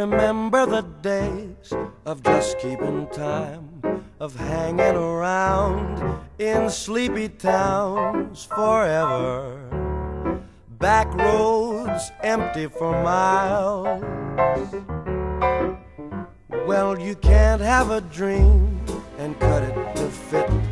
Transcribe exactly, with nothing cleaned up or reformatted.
remember the days of just keeping time, of hanging around in sleepy towns forever. Back roads empty for miles. Well, you can't have a dream and cut it to fit